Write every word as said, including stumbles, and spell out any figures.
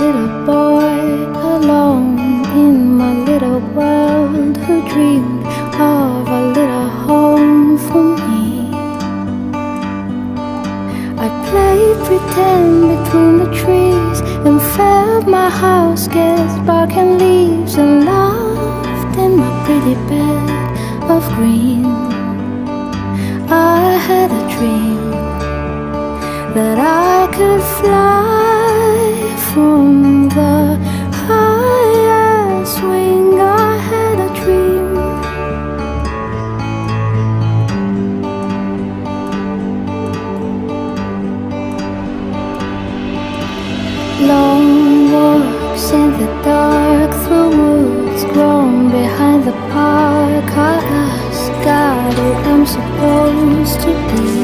little boy alone in my little world, who dreamed of a little home for me. I played pretend between the trees and felt my house get bark and leaves, and laughed in my pretty bed of green. I had a dream that I could fly from the highest wing. I had a dream. Long walks in the dark through woods grown behind the park. I asked God who I'm supposed to be.